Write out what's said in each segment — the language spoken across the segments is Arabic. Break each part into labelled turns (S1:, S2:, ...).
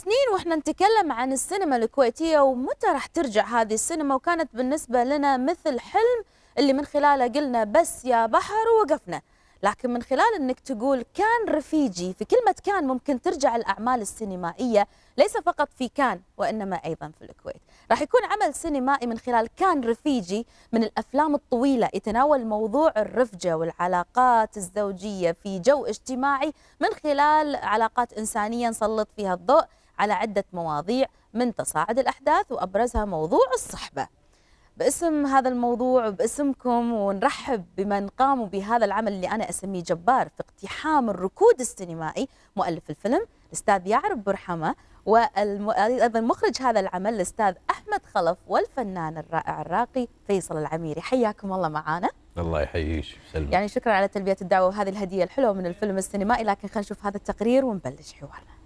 S1: سنين واحنا نتكلم عن السينما الكويتية ومتى راح ترجع هذه السينما، وكانت بالنسبة لنا مثل حلم اللي من خلاله قلنا بس يا بحر ووقفنا. لكن من خلال انك تقول كان رفيجي، في كلمة كان ممكن ترجع الأعمال السينمائية ليس فقط في كان وإنما أيضا في الكويت. راح يكون عمل سينمائي من خلال كان رفيجي من الأفلام الطويلة يتناول موضوع الرفجة والعلاقات الزوجية في جو اجتماعي من خلال علاقات إنسانية نسلط فيها الضوء على عدة مواضيع من تصاعد الأحداث وأبرزها موضوع الصحبة. باسم هذا الموضوع وباسمكم ونرحب بمن قاموا بهذا العمل اللي أنا أسميه جبار في اقتحام الركود السينمائي، مؤلف الفيلم الأستاذ يعرب برحمة، وأيضا مخرج هذا العمل الأستاذ أحمد خلف، والفنان الرائع الراقي فيصل العميري. حياكم الله معانا.
S2: الله يحييك ويسلمك.
S1: يعني شكرا على تلبية الدعوة وهذه الهدية الحلوة من الفيلم السينمائي، لكن خلينا نشوف هذا التقرير ونبلش حوارنا.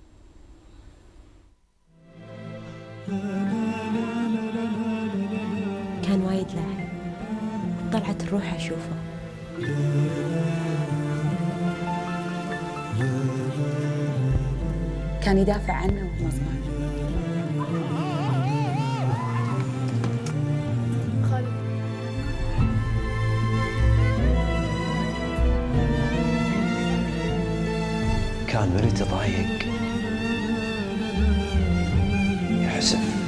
S3: كان وايد لاحق، طلعت الروح أشوفه. كان يدافع عنه وهو صغير.
S2: كان من يتضايق يحسف.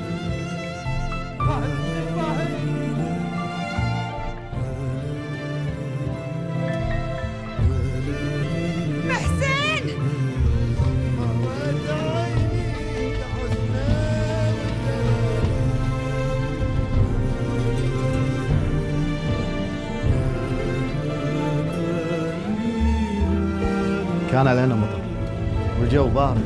S4: كان علينا مطر والجو بارد.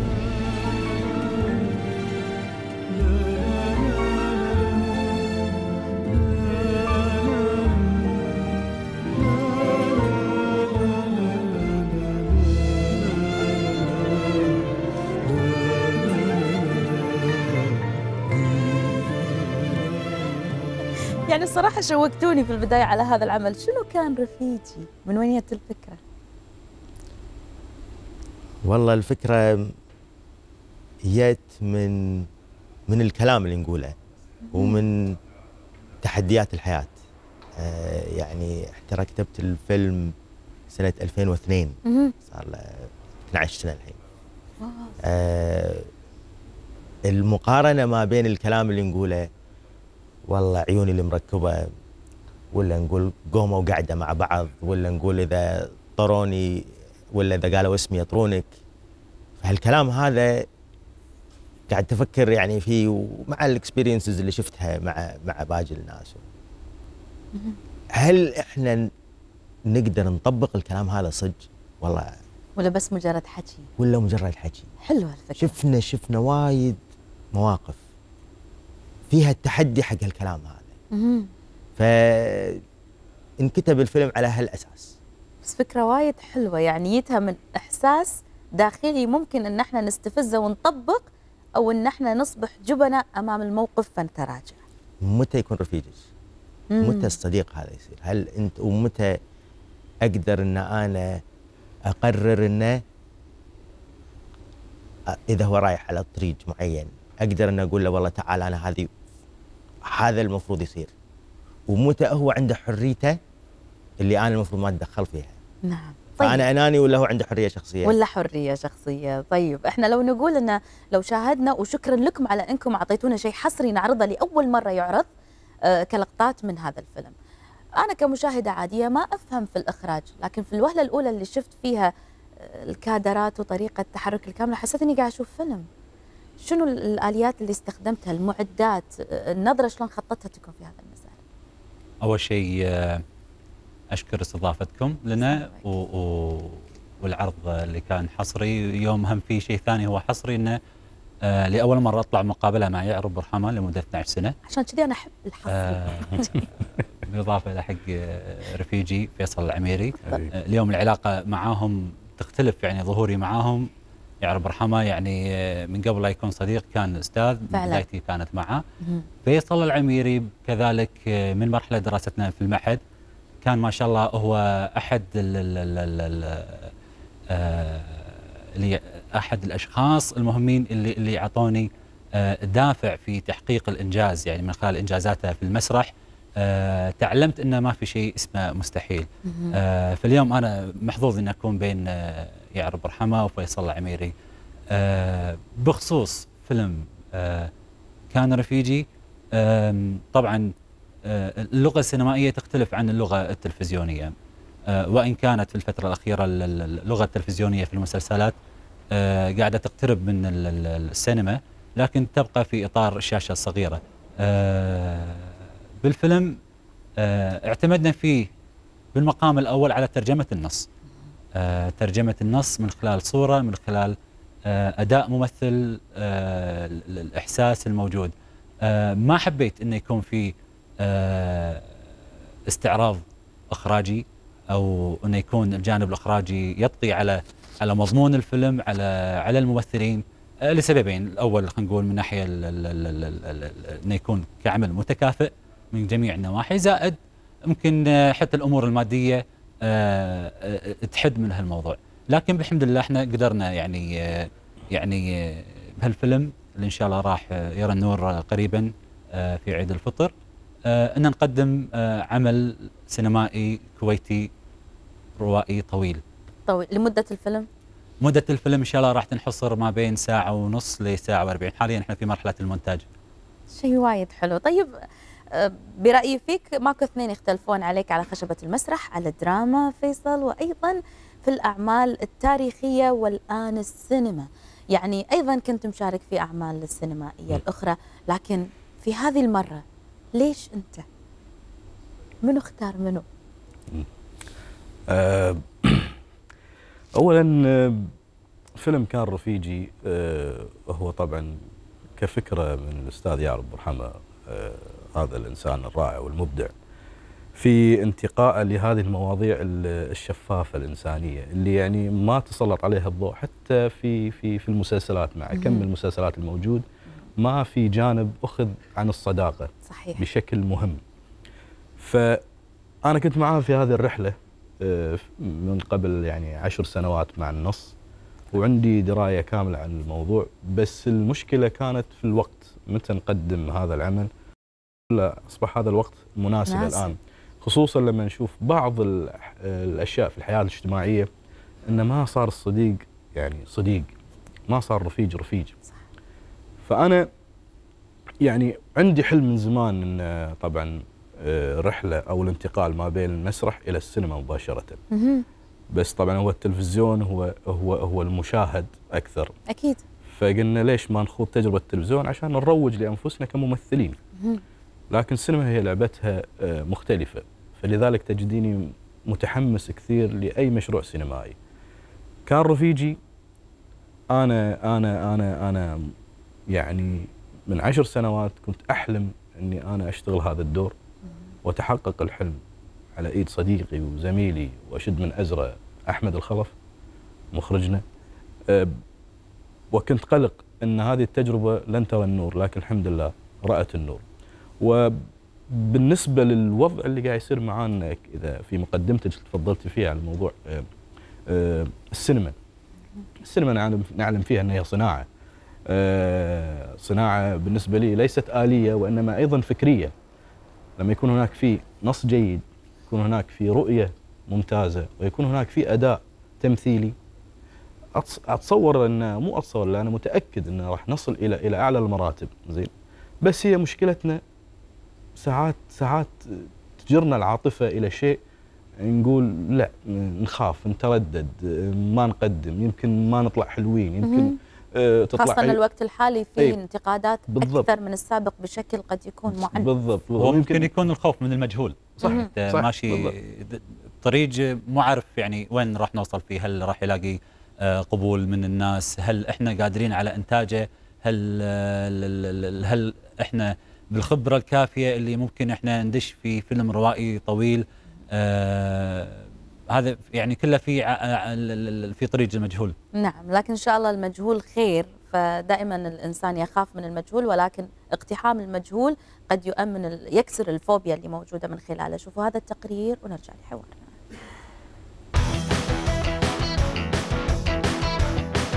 S1: يعني الصراحة شوقتوني في البداية على هذا العمل. شنو كان رفيجي؟ من وين جت الفكرة؟
S5: والله الفكرة جت من الكلام اللي نقوله ومن تحديات الحياة. يعني ترى كتبت الفيلم سنة 2002، صار له 12 سنة الحين. المقارنة ما بين الكلام اللي نقوله، والله عيوني اللي مركبة، ولا نقول قومة وقعدة مع بعض، ولا نقول إذا طروني ولا إذا قالوا اسمي يطرونك. فهالكلام هذا قاعد تفكر يعني فيه، ومع الاكسبيرينسز اللي شفتها مع باقي الناس، هل احنا نقدر نطبق الكلام هذا صدق ولا
S1: بس مجرد حكي؟
S5: ولا مجرد حكي؟
S1: حلوة الفكرة.
S5: شفنا وايد مواقف فيها التحدي حق هالكلام هذا. فانكتب الفيلم على هالاساس.
S1: بس فكرة وايد حلوة، يعني جيتها من إحساس داخلي ممكن إن احنا نستفزه ونطبق، أو إن احنا نصبح جبناء أمام الموقف فنتراجع.
S5: متى يكون رفيجك؟ متى الصديق هذا يصير؟ هل أنت ومتى أقدر إن أنا أقرر إنه إذا هو رايح على طريق معين أقدر إن أقول له والله تعال أنا هذا المفروض يصير، ومتى هو عنده حريته اللي أنا المفروض ما أتدخل فيها.
S1: نعم. طيب.
S5: فأنا أناني ولا هو عنده حرية شخصية؟
S1: ولا حرية شخصية. طيب احنا لو نقول إن لو شاهدنا، وشكرا لكم على أنكم أعطيتونا شيء حصري نعرضه لأول مرة يعرض كلقطات من هذا الفيلم. أنا كمشاهدة عادية ما أفهم في الإخراج، لكن في الوهلة الأولى اللي شفت فيها الكادرات وطريقة تحرك الكاميرا حسيت إني قاعد أشوف فيلم. شنو الآليات اللي استخدمتها، المعدات، النظرة شلون خطتها تكون في هذا المسار؟
S6: أول شيء أشكر استضافتكم لنا والعرض اللي كان حصري. يوم هم في شيء ثاني هو حصري، إنه لأول مرة أطلع مقابلة مع يعرب برحمة لمدة 12 سنة.
S1: عشان كذي أنا أحب الحصري.
S6: بالإضافة إلى حق رفيجي فيصل العميري. اليوم العلاقة معاهم تختلف، يعني ظهوري معاهم يعرب برحمة يعني من قبل لا يكون صديق كان أستاذ، بدايتي كانت معه. فيصل العميري كذلك من مرحلة دراستنا في المعهد، كان ما شاء الله هو أحد اللي احد الاشخاص المهمين اللي اعطوني دافع في تحقيق الانجاز، يعني من خلال انجازاته في المسرح تعلمت انه ما في شيء اسمه مستحيل. فاليوم انا محظوظ ان اكون بين يعرب برحمه وفيصل العميري. بخصوص فيلم كان رفيجي، طبعا اللغه السينمائيه تختلف عن اللغه التلفزيونيه، وان كانت في الفتره الاخيره اللغه التلفزيونيه في المسلسلات قاعده تقترب من السينما، لكن تبقى في اطار الشاشه الصغيره. بالفيلم اعتمدنا فيه بالمقام الاول على ترجمه النص. ترجمه النص من خلال صوره، من خلال اداء ممثل، الاحساس الموجود. ما حبيت انه يكون في استعراض اخراجي، او انه يكون الجانب الاخراجي يطغي على مضمون الفيلم، على الممثلين، لسببين. الاول خلينا نقول من ناحيه انه يكون كعمل متكافئ من جميع النواحي، زائد ممكن حتى الامور الماديه تحد من هالموضوع. لكن بالحمد لله احنا قدرنا يعني بهالفيلم اللي ان شاء الله راح يرى النور قريبا في عيد الفطر، ان نقدم عمل سينمائي كويتي روائي طويل.
S1: لمده الفيلم؟ مدة
S6: الفيلم ان شاء الله راح تنحصر ما بين ساعة ونص لساعة و40. حاليا احنا في مرحلة المونتاج.
S1: شيء وايد حلو. طيب برأيي فيك ماكو اثنين يختلفون عليك على خشبة المسرح، على الدراما فيصل، وأيضا في الأعمال التاريخية والآن السينما. يعني أيضا كنت مشارك في أعمال السينمائية الأخرى، لكن في هذه المرة ليش أنت؟ منو اختار منو؟
S7: أولا فيلم كان رفيجي هو طبعا كفكرة من الأستاذ يعرب برحمة، هذا الإنسان الرائع والمبدع في انتقاء لهذه المواضيع الشفافة الإنسانية اللي يعني ما تسلط عليها الضوء حتى في المسلسلات. مع كم المسلسلات الموجود ما في جانب أخذ عن الصداقة صحيح بشكل مهم. فأنا كنت معاه في هذه الرحلة من قبل يعني 10 سنوات مع النص، وعندي دراية كاملة عن الموضوع، بس المشكلة كانت في الوقت متى نقدم هذا العمل. لا أصبح هذا الوقت مناسب الآن، خصوصا لما نشوف بعض الأشياء في الحياة الاجتماعية إنه ما صار الصديق يعني صديق، ما صار رفيج. فأنا يعني عندي حلم من زمان إن طبعا رحلة أو الانتقال ما بين المسرح إلى السينما مباشرة. بس طبعا هو التلفزيون هو المشاهد أكثر
S1: أكيد.
S7: فقلنا ليش ما نخوض تجربة التلفزيون عشان نروج لأنفسنا كممثلين. لكن السينما هي لعبتها مختلفة، فلذلك تجديني متحمس كثير لأي مشروع سينمائي. كان رفيجي أنا يعني من 10 سنوات كنت أحلم أني أنا أشتغل هذا الدور، وتحقق الحلم على إيد صديقي وزميلي وأشد من أزره أحمد الخلف مخرجنا. وكنت قلق أن هذه التجربة لن ترى النور، لكن الحمد لله رأت النور. وبالنسبة للوضع اللي قاعد يصير معانا، إذا في مقدمتك تفضلت فيها على موضوع السينما نعلم فيها أنها صناعة. صناعة بالنسبة لي ليست آلية وإنما أيضا فكرية. لما يكون هناك في نص جيد، يكون هناك في رؤية ممتازة، ويكون هناك في أداء تمثيلي، أتصور أن مو أتصور، لا أنا متأكد أن راح نصل إلى أعلى المراتب. زين، بس هي مشكلتنا ساعات تجرنا العاطفة إلى شيء نقول لا، نخاف، نتردد، ما نقدم، يمكن ما نطلع حلوين، يمكن تطلع
S1: خاصة الوقت الحالي فيه انتقادات
S7: بالضبط.
S1: أكثر من السابق بشكل قد يكون معنف.
S7: بالضبط.
S6: وممكن يكون الخوف من المجهول.
S7: صح.
S6: ماشي طريق مو عارف يعني وين راح نوصل فيه، هل راح يلاقي قبول من الناس، هل احنا قادرين على انتاجه، هل احنا بالخبرة الكافية اللي ممكن احنا ندش في فيلم روائي طويل. هذا يعني كله في طريق المجهول.
S1: نعم، لكن إن شاء الله المجهول خير، فدائما الإنسان يخاف من المجهول، ولكن اقتحام المجهول قد يكسر الفوبيا اللي موجودة من خلاله. شوفوا هذا التقرير ونرجع لحوارنا.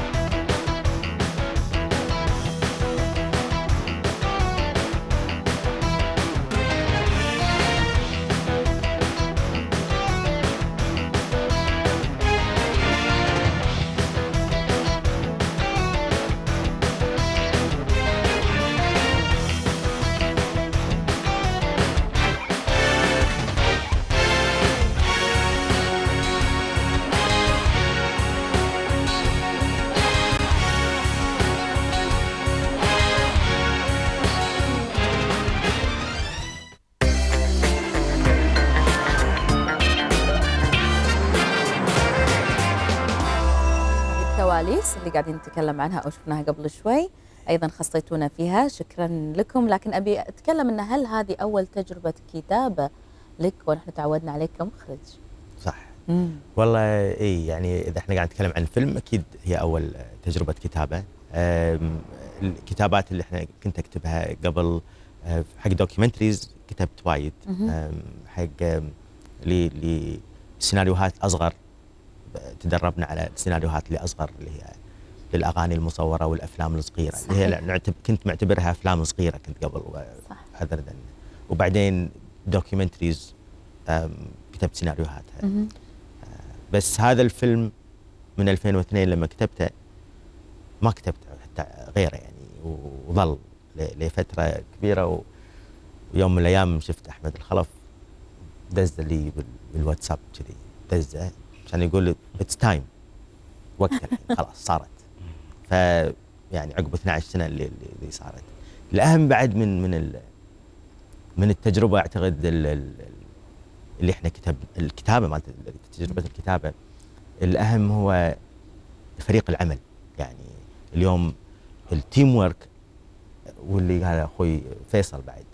S1: الكواليس اللي قاعدين نتكلم عنها أو شفناها قبل شوي، أيضا خصيتونا فيها، شكرا لكم. لكن أبي أتكلم أن هل هذه أول تجربة كتابة لك ونحن تعودنا عليك كمخرج؟
S5: صح. والله اي يعني اذا احنا قاعد نتكلم عن فيلم اكيد هي اول تجربه كتابه. الكتابات اللي احنا كنت اكتبها قبل حق دوكيومنتريز كتبت وايد، حق لسيناريوهات اصغر تدربنا على السيناريوهات اللي اصغر اللي هي للاغاني المصوره والافلام الصغيره اللي هي كنت معتبرها افلام صغيره كنت قبل اذر وبعدين دوكيومنتريز كتبت سيناريوهاتها. بس هذا الفيلم من 2002 لما كتبته ما كتبت حتى غيره يعني، وظل لفتره كبيره. ويوم من الايام شفت احمد الخلف دز لي بالواتساب كذي، دزه عشان يقول اتس تايم، وقت الحين خلاص صارت. ف يعني عقب 12 سنه اللي صارت. الاهم بعد من التجربه اعتقد اللي احنا الكتابه مالت تجربه الكتابه، الاهم هو فريق العمل. يعني اليوم التيم ورك، واللي هذا اخوي فيصل بعد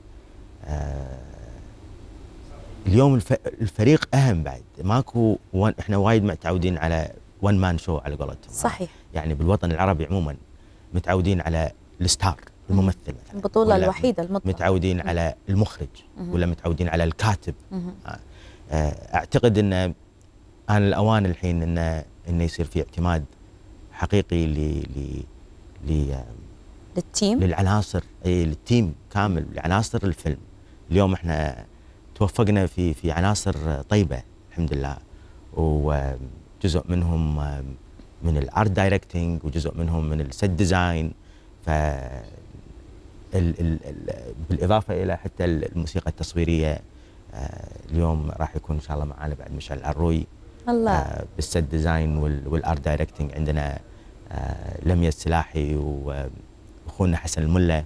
S5: اليوم الفريق اهم بعد. ماكو احنا وايد متعودين على وان مان شو على قولتهم.
S1: صحيح.
S5: يعني بالوطن العربي عموما متعودين على الستار الممثل مثلا،
S1: البطوله الوحيده المطلقه،
S5: متعودين على المخرج ولا متعودين على الكاتب. اعتقد ان آن الاوان الحين انه يصير في اعتماد حقيقي
S1: للتيم،
S5: للعناصر، للتيم كامل، لعناصر الفيلم. اليوم احنا توفقنا في عناصر طيبه الحمد لله، وجزء منهم من الارت دايركتنج وجزء منهم من الست ديزاين، ف بالاضافه الى حتى الموسيقى التصويريه. اليوم راح يكون ان شاء الله معنا بعد مشعل العروي
S1: الله
S5: بالست ديزاين والارت دايركتنج. عندنا لميا السلاحي واخونا حسن الملا،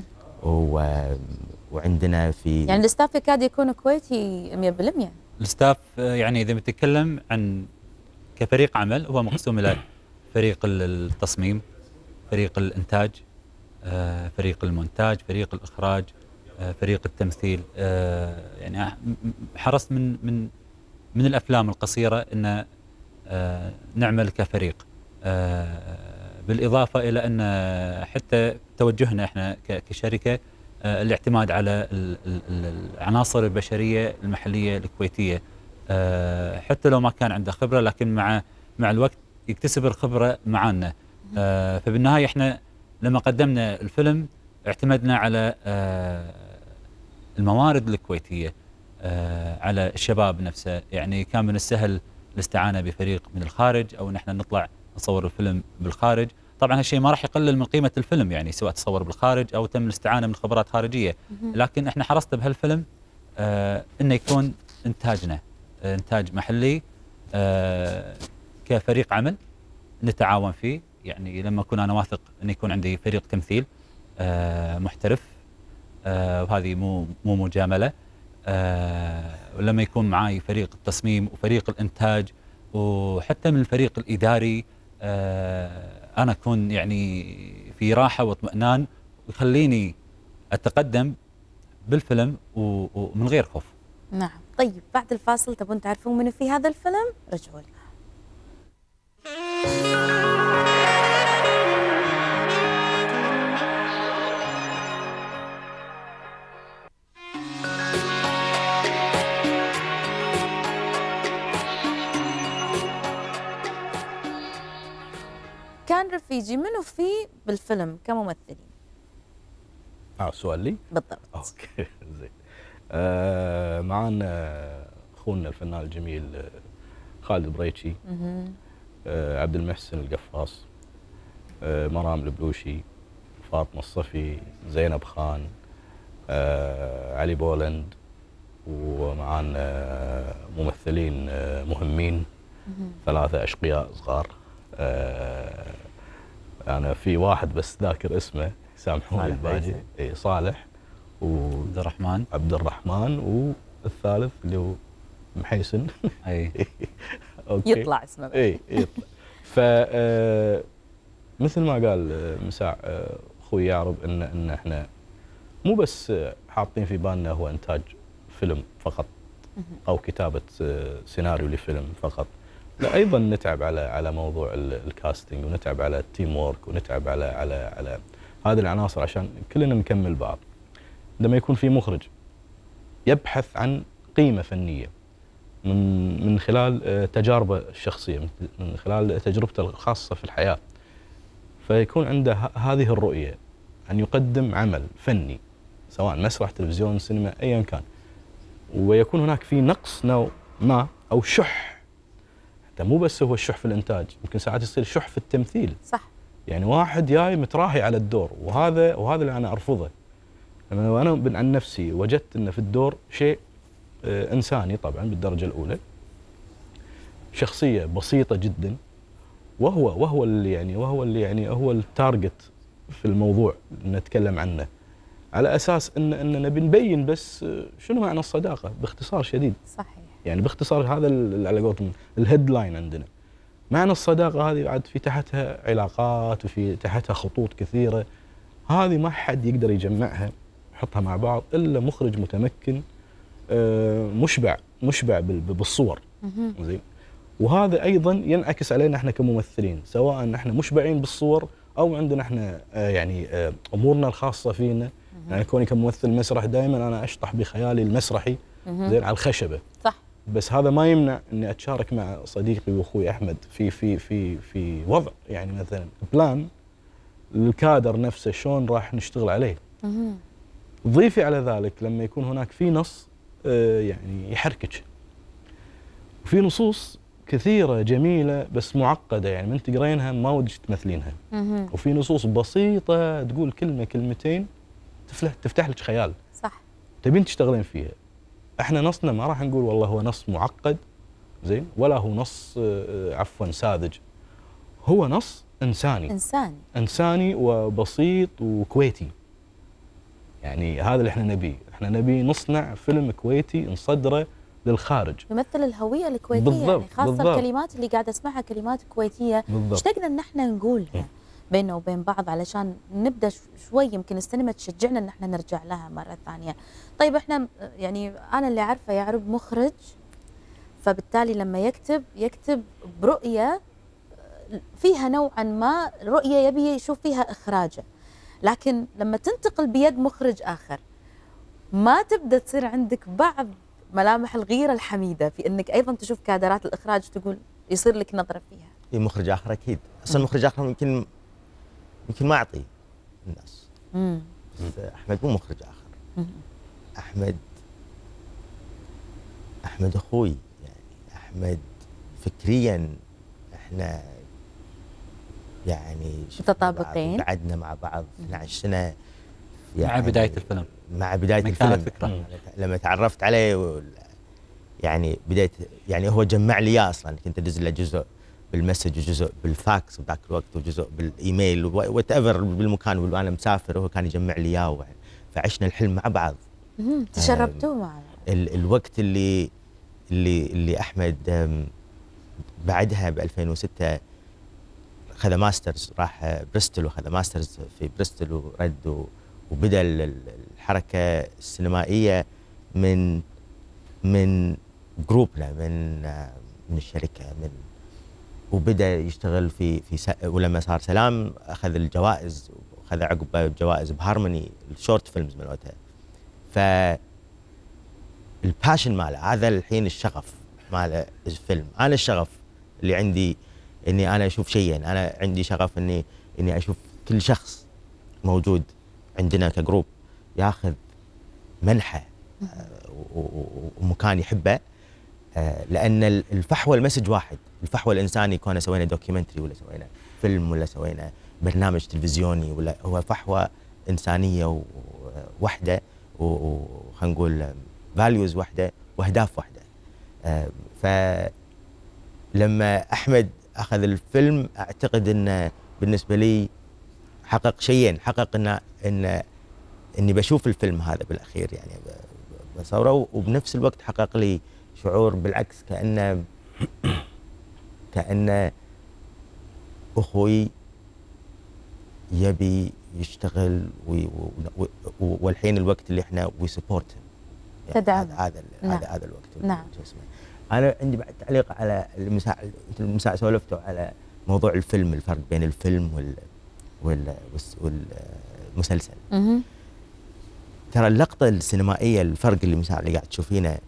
S5: وعندنا في
S1: يعني الستاف يكاد يكون كويتي 100%.
S6: الستاف يعني اذا بنتكلم عن كفريق عمل هو مقسوم الى فريق التصميم، فريق الانتاج، فريق المونتاج، فريق الاخراج، فريق التمثيل. يعني حرصت من الافلام القصيره ان نعمل كفريق، بالاضافه الى ان حتى توجهنا احنا كشركه الاعتماد على العناصر البشريه المحليه الكويتيه، حتى لو ما كان عنده خبره لكن مع الوقت يكتسب الخبره معانا. فبالنهايه احنا لما قدمنا الفيلم اعتمدنا على الموارد الكويتيه، على الشباب نفسه. يعني كان من السهل الاستعانه بفريق من الخارج او ان احنا نطلع نصور الفيلم بالخارج. طبعا هالشيء ما راح يقلل من قيمه الفيلم، يعني سواء تصور بالخارج او تم الاستعانه من خبرات خارجيه، لكن احنا حرصنا بهالفيلم انه يكون انتاجنا انتاج محلي، كفريق عمل نتعاون فيه. يعني لما اكون انا واثق ان يكون عندي فريق تمثيل محترف، وهذه مو مجامله، ولما يكون معي فريق التصميم وفريق الانتاج وحتى من الفريق الاداري، انا اكون يعني في راحه واطمئنان ويخليني اتقدم بالفيلم ومن غير خوف.
S1: نعم. طيب بعد الفاصل تبون تعرفون من في هذا الفيلم؟ رجعوا لنا. كان رفيجي منو فيه بالفيلم كممثلين؟
S7: سؤال لي؟
S1: بالضبط.
S7: اوكي زين. معانا اخونا الفنان الجميل خالد بريتشي، عبد المحسن القفاص، مرام البلوشي، فاطمه الصفي، زينب خان، علي بولند، ومعانا ممثلين مهمين، 3 اشقياء صغار. انا في واحد بس ذاكر اسمه، سامحوني الباقي. صالح عبد الرحمن والثالث اللي هو محيسن.
S6: اي
S1: يطلع اسمه.
S7: اي يطلع. ف مثل ما قال مساع اخوي يعرب ان احنا مو بس حاطين في بالنا هو انتاج فيلم فقط او كتابه سيناريو لفيلم فقط، لا ايضا نتعب على موضوع الكاستنج، ونتعب على التيم وورك، ونتعب على هذه العناصر عشان كلنا نكمل بعض. لما يكون في مخرج يبحث عن قيمه فنيه من خلال تجاربه الشخصيه، من خلال تجربته الخاصه في الحياه، فيكون عنده هذه الرؤيه ان يقدم عمل فني سواء مسرح، تلفزيون، سينما، ايا كان، ويكون هناك في نقص نوع ما او شح. حتى مو بس هو الشح في الانتاج، يمكن ساعات يصير شح في التمثيل.
S1: صح.
S7: يعني واحد جاي متراهي على الدور، وهذا اللي انا ارفضه. انا عن نفسي وجدت ان في الدور شيء انساني طبعا بالدرجه الاولى، شخصيه بسيطه جدا، وهو اللي هو التارجت في الموضوع اللي نتكلم عنه، على اساس ان نبي نبين بس شنو معنى الصداقه باختصار شديد.
S1: صحيح.
S7: يعني باختصار هذا على قولتهم الهيدلاين عندنا. معنى الصداقه هذه بعد في تحتها علاقات وفي تحتها خطوط كثيره، هذه ما حد يقدر يجمعها يحطها مع بعض الا مخرج متمكن مشبع بالصور. زين. وهذا ايضا ينعكس علينا احنا كممثلين، سواء احنا مشبعين بالصور او عندنا احنا امورنا الخاصه فينا. يعني كوني كممثل مسرح دائما انا اشطح بخيالي المسرحي زين على الخشبه.
S1: صح.
S7: بس هذا ما يمنع اني اتشارك مع صديقي واخوي احمد في وضع يعني مثلا بلان الكادر نفسه شلون راح نشتغل عليه. ضيفي على ذلك لما يكون هناك في نص يعني يحركك، وفي نصوص كثيره جميله بس معقده، يعني من تقرينها ما ودك تمثلينها. وفي نصوص بسيطه تقول كلمه كلمتين تفتح لك خيال.
S1: صح.
S7: تبين تشتغلين فيها. احنا نصنا ما راح نقول والله هو نص معقد زين، ولا هو نص عفوا ساذج، هو نص انساني وبسيط وكويتي. يعني هذا اللي احنا نبيه، احنا نبي نصنع فيلم كويتي نصدره للخارج،
S1: يمثل الهويه الكويتيه.
S7: بالضبط.
S1: يعني خاصه
S7: بالضبط.
S1: الكلمات اللي قاعده اسمعها كلمات كويتيه، اشتقنا ان احنا نقولها بيننا وبين بعض علشان نبدا شوي يمكن السينما تشجعنا ان احنا نرجع لها مره ثانيه. طيب احنا يعني انا اللي عارفه يعرب مخرج، فبالتالي لما يكتب برؤيه فيها نوعا ما رؤيه يبي يشوف فيها اخراجه، لكن لما تنتقل بيد مخرج اخر ما تبدا تصير عندك بعض ملامح الغيره الحميده في انك ايضا تشوف كادرات الاخراج تقول يصير لك نظره فيها.
S5: في مخرج اخر اكيد، اصلا مخرج اخر يمكن ما اعطي الناس. بس احمد مو مخرج اخر. احمد اخوي، يعني احمد فكريا احنا يعني
S1: متطابقين،
S5: قعدنا مع بعض 12 سنه يعني
S6: مع بدايه الفيلم.
S5: مع بدايه الفيلم لما تعرفت عليه يعني بدايه يعني هو جمع لي اياه اصلا، كنت ادز له جزء بالمسج وجزء بالفاكس بذاك الوقت وجزء بالايميل وات ايفر بالمكان وانا مسافر وهو كان يجمع لي اياه، فعشنا الحلم مع بعض.
S1: تشربتوا مع
S5: الوقت اللي احمد بعدها ب 2006 خذ ماسترز، راح بريستول وخذ ماسترز في بريستول ورد وبدا الحركه السينمائيه من جروبنا من الشركه وبدا يشتغل في ولما صار سلام اخذ الجوائز وخذ عقبه جوائز بهارموني الشورت فيلمز مالتها. ف الباشن ماله هذا الحين الشغف مال الفيلم. انا الشغف اللي عندي اني انا اشوف شيئين، انا عندي شغف اني اشوف كل شخص موجود عندنا كجروب ياخذ منحه ومكان يحبه، لان الفحوى المسج واحد، الفحوى الانساني كنا سوينا دوكيومنتري ولا سوينا فيلم ولا سوينا برنامج تلفزيوني ولا هو فحوى انسانيه وحده وخلينا نقول فاليوز واحده واهداف واحده. فلما احمد اخذ الفيلم اعتقد انه بالنسبه لي حقق شيئين، حقق اني بشوف الفيلم هذا بالاخير يعني بصوره، وبنفس الوقت حقق لي شعور بالعكس كانه اخوي يبي يشتغل والحين الوقت اللي احنا وي سبورت
S1: تدعم.
S5: هذا
S1: نعم.
S5: هذا الوقت.
S1: نعم.
S5: شو اسمه. انا عندي بعد تعليق على المساء سولفتوا على موضوع الفيلم، الفرق بين الفيلم والمسلسل. ترى اللقطه السينمائيه، الفرق اللي قاعد تشوفينه،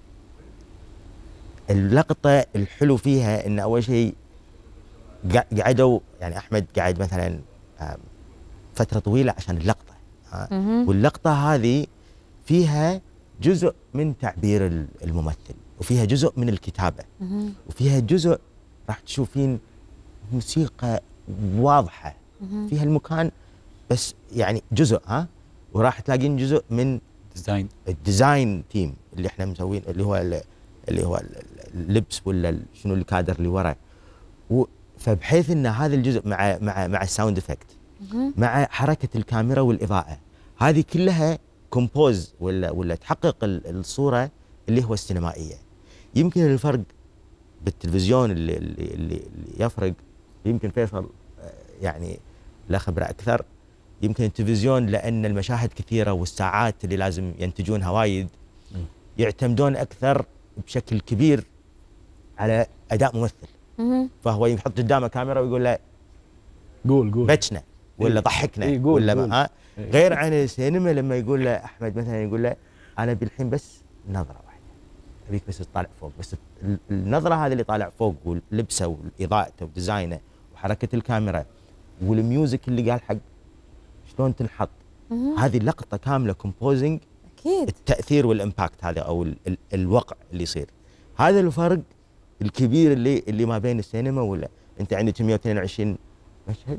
S5: اللقطه الحلو فيها ان اول شيء قعدوا يعني احمد قاعد مثلا فتره طويله عشان اللقطه، واللقطه هذه فيها جزء من تعبير الممثل، وفيها جزء من الكتابه، وفيها جزء راح تشوفين موسيقى واضحه فيها المكان، بس يعني جزء وراح تلاقين جزء من الديزاين تيم اللي احنا مسوين، اللي هو اللبس ولا شنو الكادر اللي ورا، فبحيث ان هذا الجزء مع الساوند افكت مع حركه الكاميرا والاضاءه، هذه كلها كومبوز ولا تحقق الصوره اللي هو السينمائيه. يمكن الفرق بالتلفزيون اللي يفرق، يمكن فيصل يعني له خبره اكثر، يمكن التلفزيون لان المشاهد كثيره والساعات اللي لازم ينتجونها وايد، يعتمدون اكثر بشكل كبير على اداء ممثل. فهو يحط قدامه كاميرا ويقول له
S7: قول
S5: بتشنا ولا ضحكنا ولا ما غير عن السينما لما يقول له احمد مثلا، يقول له انا بالحين بس نظره واحده ابيك بس تطالع فوق، بس النظره هذه اللي طالع فوق ولبسه واضاءته وديزاينه وحركه الكاميرا والميوزك اللي قال حق شلون تنحط، هذه اللقطه كامله كومبوزنج.
S1: اكيد
S5: التاثير والامباكت هذا او الوقع اللي يصير، هذا الفرق الكبير اللي ما بين السينما ولا انت عندك 122 مشهد،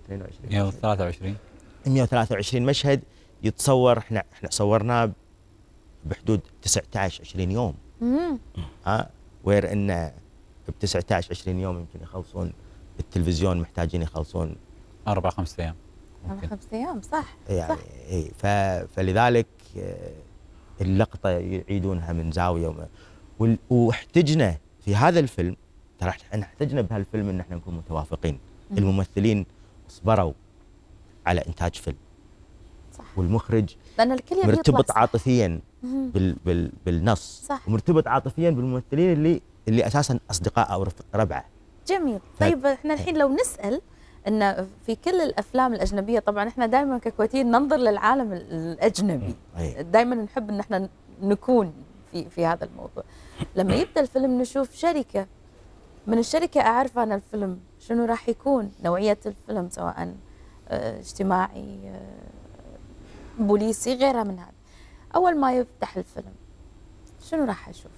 S5: 123 مشهد يتصور، احنا صورناه بحدود 19-20 يوم. وير ان ب 19-20 يوم يمكن يخلصون التلفزيون محتاجين يخلصون
S6: 4-5 ايام.
S1: 4-5 ايام صح.
S5: يعني
S1: صح.
S5: اي فلذلك اللقطه يعيدونها من زاويه واحتجنا في هذا الفيلم، ترى احنا احتجنا بهالفيلم ان احنا نكون متوافقين. الممثلين صبروا على انتاج فيلم، صح. والمخرج
S1: لان الكل يبي
S5: مرتبط عاطفيا بالنص،
S1: صح.
S5: ومرتبط عاطفيا بالممثلين اللي اساسا اصدقاء او ربعه.
S1: جميل. طيب احنا الحين لو نسال ان في كل الافلام الاجنبيه، طبعا احنا دائما ككويتيين ننظر للعالم الاجنبي، دائما نحب ان احنا نكون في هذا الموضوع. لما يبدا الفيلم نشوف شركه، من الشركه اعرف انا الفيلم شنو راح يكون، نوعيه الفيلم سواء اجتماعي بوليسي غيرها من هذا. اول ما يفتح الفيلم شنو راح اشوف؟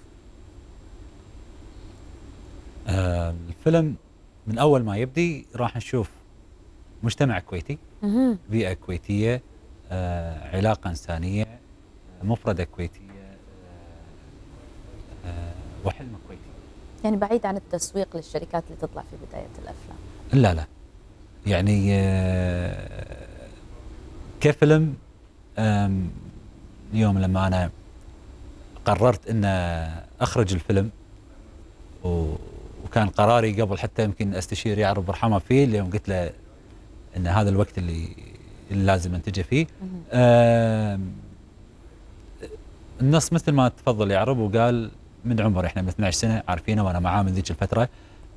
S6: الفيلم من اول ما يبدي راح نشوف مجتمع كويتي، بيئه كويتيه، علاقه انسانيه، مفرده كويتيه، وحلم كويتي.
S1: يعني بعيد عن التسويق للشركات اللي تطلع في بدايه الافلام.
S6: لا يعني كفيلم، اليوم لما انا قررت ان اخرج الفيلم، وكان قراري قبل حتى يمكن استشير يعرب برحمه فيه، اليوم قلت له ان هذا الوقت اللي لازم انتجه فيه. النص مثل ما تفضل يعرب وقال من عمر، احنا من 12 سنه عارفينه وانا معاه من ذيك الفتره،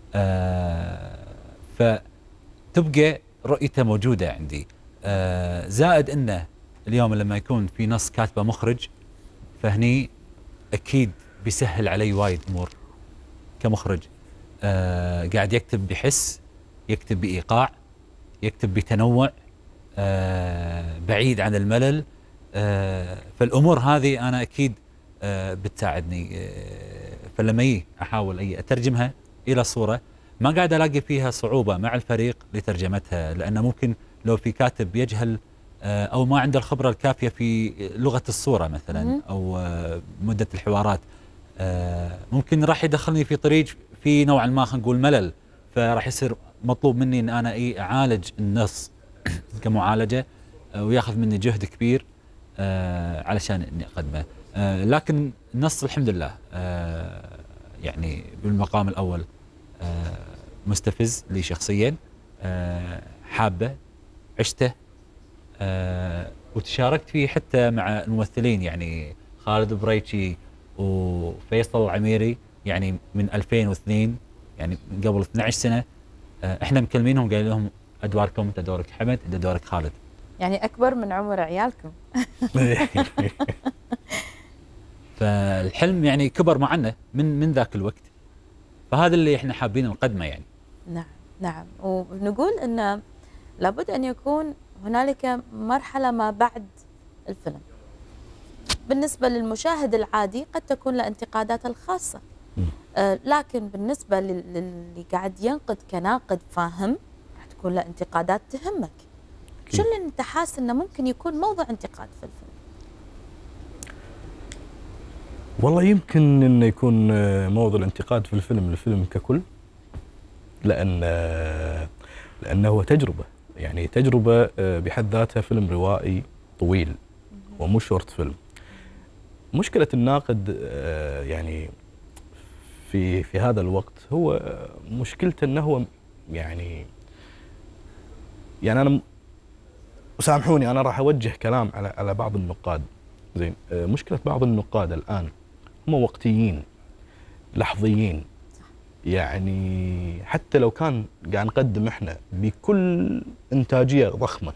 S6: فتبقى رؤيته موجوده عندي. زائد انه اليوم لما يكون في نص كاتبه مخرج، فهني اكيد بيسهل علي وايد امور كمخرج. قاعد يكتب بحس، يكتب بايقاع، يكتب بتنوع، بعيد عن الملل. فالامور هذه انا اكيد بتساعدني. فلما احاول اترجمها الى صوره، ما قاعد الاقي فيها صعوبه مع الفريق لترجمتها، لانه ممكن لو في كاتب يجهل او ما عنده الخبره الكافيه في لغه الصوره مثلا او مده الحوارات، ممكن راح يدخلني في طريق في نوعا ما خلينا نقول ملل، فراح يصير مطلوب مني ان انا اعالج النص كمعالجه، وياخذ مني جهد كبير علشان اني اقدمه. لكن النص الحمد لله يعني بالمقام الاول مستفز لي شخصيا، حابه عشته، وتشاركت فيه حتى مع الممثلين يعني خالد بريتشي وفيصل العميري يعني من 2002 يعني من قبل 12 سنه. احنا مكلمينهم قايل لهم ادواركم، انت دورك حمد، انت دورك خالد.
S1: يعني اكبر من عمر عيالكم.
S6: فالحلم يعني كبر معنا من ذاك الوقت، فهذا اللي احنا حابين نقدمه يعني.
S1: نعم نعم، ونقول ان لابد ان يكون هنالك مرحله ما بعد الفيلم. بالنسبه للمشاهد العادي قد تكون له انتقاداته الخاصه، لكن بالنسبه للي قاعد ينقد كناقد فاهم راح تكون له انتقادات تهمك. شو اللي انت حاسس انه ممكن يكون موضوع انتقاد في الفيلم؟
S7: والله يمكن انه يكون موضوع الانتقاد في الفيلم ككل، لانه هو تجربه، يعني تجربه بحد ذاتها، فيلم روائي طويل ومو شورت فيلم. مشكله الناقد يعني في هذا الوقت هو مشكلته انه هو يعني انا سامحوني انا راح اوجه كلام على بعض النقاد. زين، مشكله بعض النقاد الان هم وقتيين لحظيين، يعني حتى لو كان قاعد نقدم احنا بكل انتاجيه ضخمه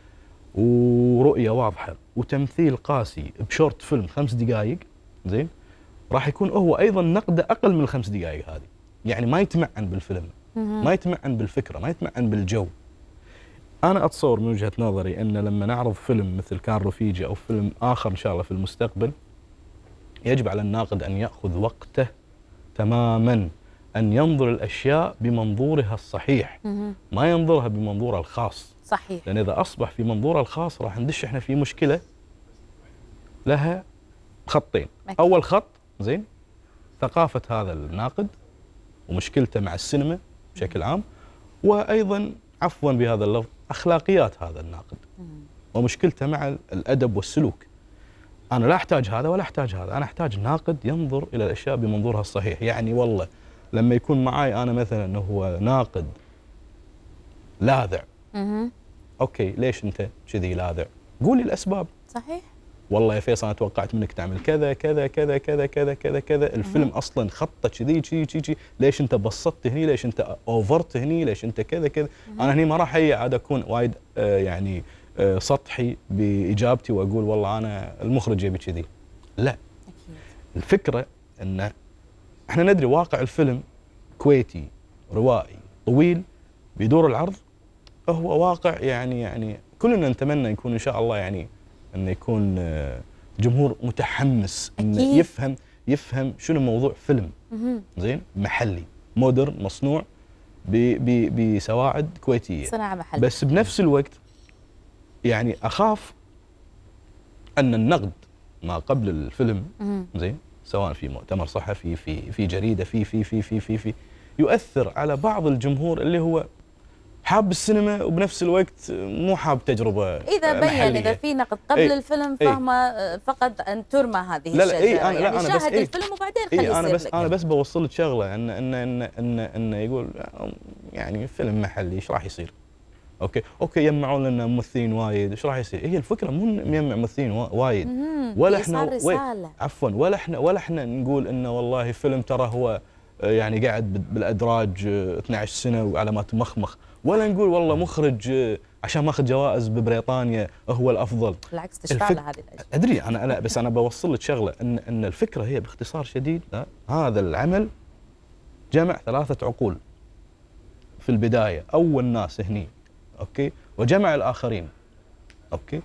S7: ورؤيه واضحه وتمثيل قاسي بشورت فيلم 5 دقائق، زين، راح يكون هو ايضا نقده اقل من ال5 دقائق هذه، يعني ما يتمعن بالفيلم، ما يتمعن بالفكره، ما يتمعن بالجو. انا اتصور من وجهه نظري ان لما نعرض فيلم مثل كان رفيجي او فيلم اخر ان شاء الله في المستقبل، يجب على الناقد ان ياخذ وقته تماما، ان ينظر الاشياء بمنظورها الصحيح، ما ينظرها بمنظورها الخاص.
S1: صحيح.
S7: لان اذا اصبح في منظورها الخاص راح ندش احنا في مشكله لها خطين. اول خط، زين، ثقافه هذا الناقد ومشكلته مع السينما بشكل عام، وايضا عفوا بهذا اللفظ اخلاقيات هذا الناقد ومشكلته مع الادب والسلوك. انا لا احتاج هذا ولا احتاج هذا، انا احتاج ناقد ينظر الى الاشياء بمنظورها الصحيح. يعني والله لما يكون معاي انا مثلا انه هو ناقد لاذع، اوكي ليش انت كذي لاذع؟ قولي الاسباب.
S1: صحيح.
S7: والله يا فيصل انا توقعت منك تعمل كذا كذا كذا كذا كذا كذا كذا، الفيلم اصلا خطه كذي كذي كذي، ليش انت بسطت هني؟ ليش انت اوفرت هني؟ ليش انت كذا كذا؟ انا هني ما راح عاد اكون وايد يعني سطحي باجابتي واقول والله انا المخرج يبي كذي. لا، أكيد. الفكره ان احنا ندري واقع الفيلم كويتي روائي طويل بيدور العرض، هو واقع يعني كلنا نتمنى يكون ان شاء الله يعني انه يكون جمهور متحمس انه يفهم شنو موضوع فيلم زين محلي مودرن مصنوع بسواعد كويتيه،
S1: صناعه محليه.
S7: بس بنفس الوقت يعني اخاف ان النقد ما قبل الفيلم زين، سواء في مؤتمر صحفي في جريده في يؤثر على بعض الجمهور اللي هو حاب السينما وبنفس الوقت مو حاب تجربه
S1: اذا بين محلية. اذا في نقد قبل الفيلم فهمه فقط ان ترمى هذه الشجره. يعني أنا شاهد الفيلم وبعدين خليه
S7: انا بس بوصل لك شغله ان يقول يعني فيلم محلي ايش راح يصير؟ اوكي يجمعون لنا ممثلين وايد، ايش راح يصير؟ هي الفكره مو نجمع ممثلين وايد ولا احنا عفوا ولا احنا نقول انه والله فيلم ترى هو يعني قاعد بالادراج 12 سنه وعلى ما تمخمخ، ولا نقول والله مخرج عشان ماخذ جوائز ببريطانيا هو الافضل.
S1: بالعكس تشفع له هذه الاشياء.
S7: ادري انا لا، بس انا بوصل لك شغله ان الفكره هي باختصار شديد هذا العمل جمع 3 عقول في البدايه، اول ناس هني اوكي، وجمع الاخرين اوكي.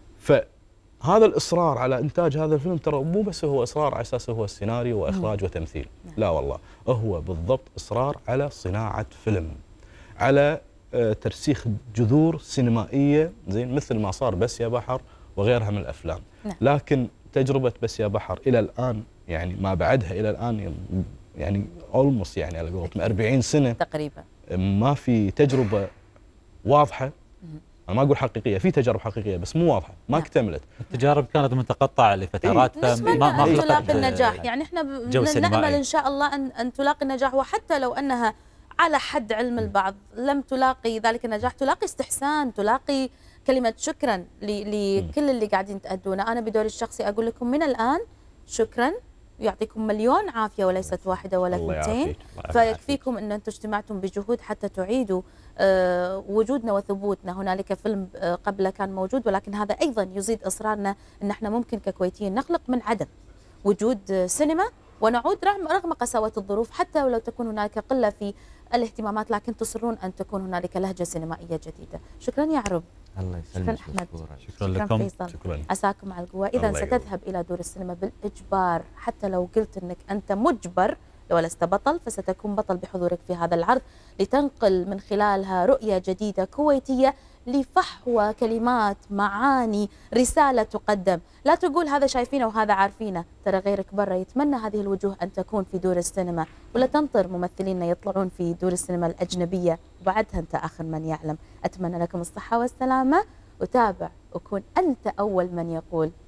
S7: فهذا الاصرار على انتاج هذا الفيلم ترى مو بس هو اصرار على اساس هو السيناريو واخراج وتمثيل، لا والله هو بالضبط اصرار على صناعه فيلم، على ترسيخ جذور سينمائيه زين، مثل ما صار بس يا بحر وغيرها من الافلام. لكن تجربه بس يا بحر الى الان يعني ما بعدها الى الان يعني اولموست يعني على قولتهم 40 سنه
S1: تقريبا ما
S7: في تجربه واضحه. انا ما اقول حقيقيه، في تجارب حقيقيه بس مو واضحه، ما اكتملت.
S6: التجارب كانت متقطعه لفترات
S1: ما تلاقي النجاح. يعني احنا نامل ان شاء الله ان تلاقي النجاح، وحتى لو انها على حد علم البعض لم تلاقي ذلك النجاح، تلاقي استحسان، تلاقي كلمة شكرا لكل اللي قاعدين تأدونه. أنا بدوري الشخصي أقول لكم من الآن شكرا، يعطيكم مليون عافية وليست واحدة ولا ثنتين. فيكفيكم أن أنتم اجتمعتم بجهود حتى تعيدوا وجودنا وثبوتنا. هنالك فيلم قبله كان موجود، ولكن هذا أيضا يزيد إصرارنا أن احنا ممكن ككويتيين نخلق من عدم وجود سينما ونعود رغم قساوة الظروف، حتى ولو تكون هناك قلة في الاهتمامات، لكن تصرون أن تكون هنالك لهجة سينمائية جديدة. شكرا يا عرب.
S5: الله
S1: شكرا
S5: يسلمك.
S1: أحمد.
S6: شكرا لكم.
S1: فيصل.
S7: شكرا.
S1: عساكم على القوة. إذا ستذهب إلى دور السينما بالإجبار، حتى لو قلت أنك أنت مجبر ولست بطل، فستكون بطل بحضورك في هذا العرض، لتنقل من خلالها رؤية جديدة كويتية لفحوى كلمات، معاني، رسالة تقدم. لا تقول هذا شايفينه وهذا عارفينه، ترى غيرك برا يتمنى هذه الوجوه أن تكون في دور السينما، ولا تنطر ممثلين يطلعون في دور السينما الأجنبية وبعدها أنت آخر من يعلم. أتمنى لكم الصحة والسلامة، وتابع وكون أنت أول من يقول